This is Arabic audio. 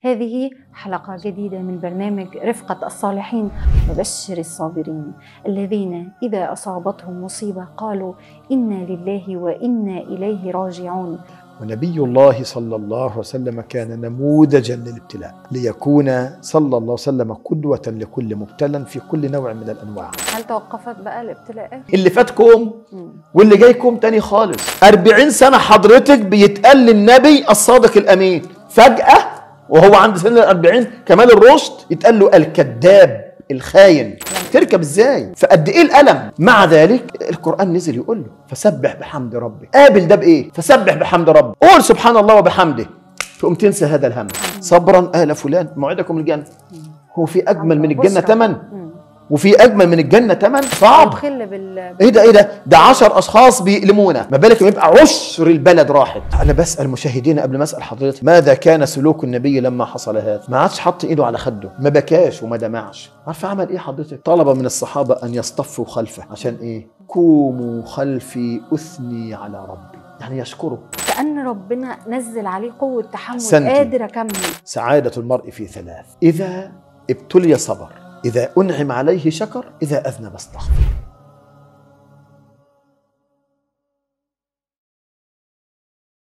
هذه حلقة جديدة من برنامج رفقة الصالحين. وبشر الصابرين الذين إذا أصابتهم مصيبة قالوا إنا لله وإنا إليه راجعون. ونبي الله صلى الله عليه وسلم كان نموذجا للابتلاء ليكون صلى الله عليه وسلم قدوة لكل مبتلى في كل نوع من الأنواع. هل توقفت بقى الابتلاءات؟ اللي فاتكم واللي جايكم تاني خالص. 40 سنة حضرتك بيتقال للنبي الصادق الأمين، فجأة وهو عند سن 40 كمال الرشد يتقال له الكذاب الخاين. تركب ازاي؟ فقد ايه الألم؟ مع ذلك القرآن نزل يقول له فسبح بحمد ربك. قابل ده بايه؟ فسبح بحمد ربك، قول سبحان الله وبحمده، تقوم تنسى هذا الهم. صبرا آل فلان موعدكم الجنة. هو في أجمل من الجنة تمن؟ وفي أجمل من الجنة تمن؟ صعب. ايه ده 10 أشخاص بيألمونا، ما بالك لما يبقى 10 البلد راحت. أنا بسأل مشاهدينا قبل ما أسأل حضرتك، ماذا كان سلوك النبي لما حصل هذا؟ ما عادش حط إيده على خده، ما بكاش وما دمعش. عارف عمل إيه حضرتك؟ طلب من الصحابة أن يصطفوا خلفه. عشان إيه؟ قوموا خلفي أثني على ربي، يعني يشكره. كأن ربنا نزل عليه قوة تحمل، قادر أكمل. سعادة المرء في 3: إذا ابتلي صبر، إذا أنعم عليه شكر، إذا أذنب استغفر.